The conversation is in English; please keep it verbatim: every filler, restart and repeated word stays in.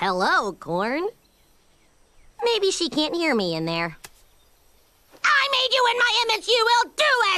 Hello, Corn. Maybe she can't hear me in there. I made you in my image. You will do